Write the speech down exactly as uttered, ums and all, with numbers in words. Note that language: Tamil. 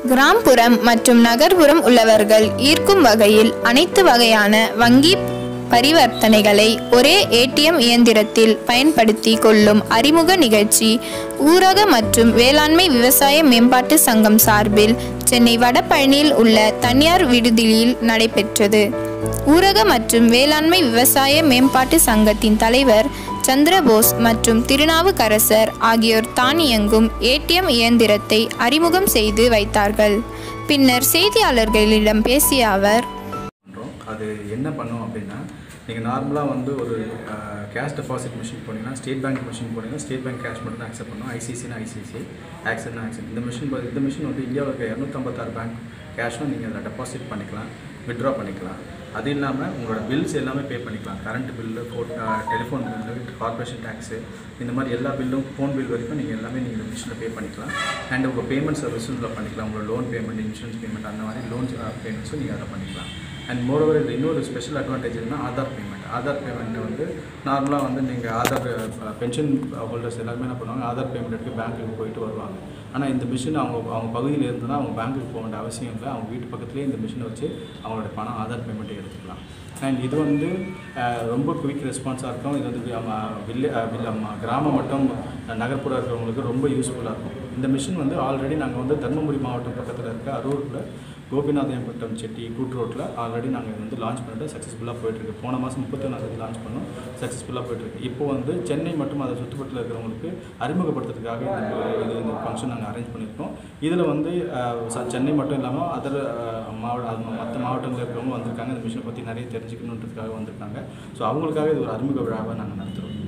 கிராமப்புறம் மற்றும் நகர்ப்புறம் உள்ளவர்கள் ஈர்க்கும் வகையில் அனைத்து வகையான வங்கி பரிவர்த்தனைகளை ஒரே ஏடிஎம் இயந்திரத்தில் பயன்படுத்தி கொள்ளும் அறிமுக நிகழ்ச்சி ஊரக மற்றும் வேளாண்மை விவசாய மேம்பாட்டு சங்கம் சார்பில் சென்னை வடபழனியில் உள்ள தனியார் விடுதியில் நடைபெற்றது. ஊரக மற்றும் வேளாண்மை விவசாய மேம்பாட்டு சங்கத்தின் தலைவர் சந்திரபோஸ் மற்றும் திருநாவுக்கரசர் ஆகியோர் தானியங்கும் ஏடிஎம் இயந்திரத்தை அறிமுகம் செய்து வைத்தார்கள். பின்னர் செய்தியாளர்களிடம் பேசிய அவர், அது என்ன பண்ணும் அப்படின்னா, நீங்கள் நார்மலாக வந்து ஒரு கேஷ் டெபாசிட் மிஷின் போனீங்கன்னா, ஸ்டேட் பேங்க் மிஷின் போனீங்கன்னா ஸ்டேட் பேங்க் கேஷ் மட்டும் தான் அக்செப்ட் பண்ணும். ஐசிசினா ஐசிசி, ஆக்செப்ட்னா ஆக்செப்ட். இந்த மிஷின் இந்த மிஷின் வந்து இந்தியாவில் இருக்க இரநூத்தம்பத்தாறு பேங்க் கேஷும் நீங்கள் அதில் டெபாசிட் பண்ணிக்கலாம், வித்ட்ரா பண்ணிக்கலாம். அது இல்லாமல் உங்களோட பில்ஸ் எல்லாமே பே பண்ணிக்கலாம். Current bill, phone telephone bill, corporation tax, இந்த மாதிரி எல்லா பில்லும், ஃபோன் பில் வரைக்கும் நீங்கள் எல்லாமே நீங்கள் இந்த மிஷினில் பே பண்ணிக்கலாம். அண்ட் உங்கள் பேமெண்ட் சர்வீஸும் இதில் பண்ணிக்கலாம். உங்களோட லோன் பேமெண்ட், இன்சூரன்ஸ் பேமெண்ட், அந்த மாதிரி லோன் பேமெண்ட்ஸும் நீங்கள் அதில் பண்ணிக்கலாம். அண்ட் மோரோவர் இதில் இன்னொரு ஸ்பெஷல் அட்வான்டேஜ் என்னன்னா ஆதார் பேமெண்ட். ஆதார் பேமெண்ட் வந்து நார்மலாக வந்து நீங்கள் ஆதார் பென்ஷன் ஹோல்டர்ஸ் எல்லாருமே என்ன பண்ணுவாங்க, ஆதார் பேமெண்ட் எடுத்து பேங்க்குக்கு போயிட்டு வருவாங்க. ஆனால் இந்த மிஷின் அவங்க அவங்க பகுதியில் இருந்ததுன்னா அவங்க பேங்க்குக்கு போக வேண்டிய அவசியம் இல்லை. அவங்க வீட்டு பக்கத்துலேயே இந்த மிஷினை வச்சு அவங்களோட பணம் ஆதார் பேமெண்ட்டை எடுத்துக்கலாம். அண்ட் இது வந்து ரொம்ப குவிக் ரெஸ்பான்ஸாக இருக்கும். இது வந்து வில்லே கிராமம் மற்றும் நகர்ப்புற இருக்கிறவங்களுக்கு ரொம்ப யூஸ்ஃபுல்லாக இருக்கும். இந்த மிஷின் வந்து ஆல்ரெடி நாங்கள் வந்து தருமபுரி மாவட்டம் பக்கத்தில் இருக்க அரூரில் கோபிநாதபுரம் செட்டி கூட்டு ரோட்டில் ஆல்ரெடி நாங்கள் வந்து லான்ச் பண்ணிட்டு சக்ஸஸ்ஃபுல்லாக போயிட்டுருக்கு. போன மாதம் முப்பத்தி ஒன்றாந்தேதி லான்ச் பண்ணோம், சக்ஸஸ்ஃபுல்லாக போயிட்டுருக்கு. இப்போ வந்து சென்னை மற்றும் அதை சுற்றுப்பட்டில் இருக்கிறவங்களுக்கு அறிமுகப்படுத்துறதுக்காக இந்த இது ஃபங்க்ஷன் நாங்கள் அரேஞ்ச் பண்ணியிருக்கோம். இதில் வந்து சென்னை மட்டும் இல்லாமல் அதர் மாவட்ட மற்ற மாவட்டங்களில் இருக்கிறவங்க வந்திருக்காங்க. இந்த மிஷினை பற்றி நிறைய தெரிஞ்சுக்கணுன்றதுக்காக வந்திருக்காங்க. ஸோ அவங்களுக்காக இது ஒரு அறிமுக விழாவை நாங்கள் நடத்துகிறோம்.